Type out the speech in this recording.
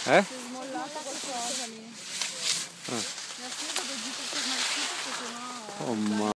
Eh? Si è smollato qualcosa lì. Mi ha scritto che giù tutto smaltito, che sennò... Oh,